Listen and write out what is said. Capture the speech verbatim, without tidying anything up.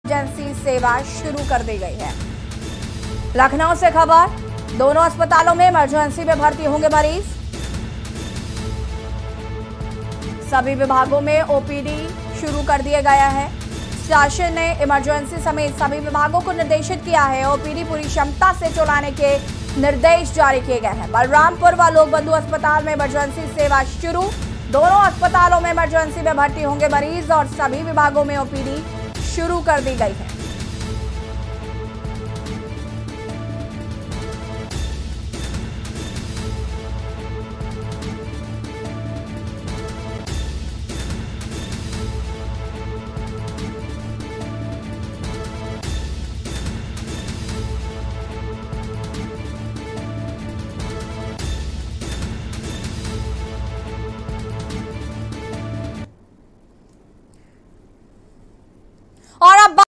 Emergency सेवा शुरू कर दी गई है। लखनऊ से खबर, दोनों अस्पतालों में इमरजेंसी में भर्ती होंगे मरीज। सभी विभागों में ओपीडी शुरू कर दिया गया है। शासन ने इमरजेंसी समेत सभी विभागों को निर्देशित किया है। ओपीडी पूरी क्षमता से चलाने के निर्देश जारी किए गए हैं। बलरामपुर व लोक बंधु अस्पताल में इमरजेंसी सेवा शुरू। दोनों अस्पतालों में इमरजेंसी में भर्ती होंगे मरीज और सभी विभागों में ओपीडी शुरू कर दी गई है।